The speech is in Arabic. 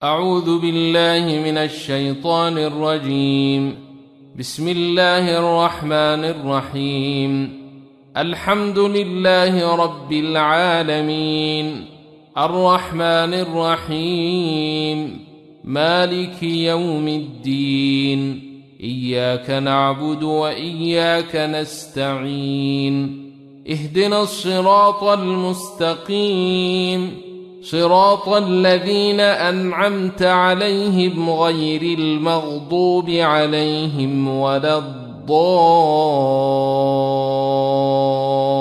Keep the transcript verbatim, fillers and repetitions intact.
أعوذ بالله من الشيطان الرجيم. بسم الله الرحمن الرحيم. الحمد لله رب العالمين، الرحمن الرحيم، مالك يوم الدين، إياك نعبد وإياك نستعين، اهدنا الصراط المستقيم، صراط الذين أنعمت عليهم غير المغضوب عليهم ولا الضالين.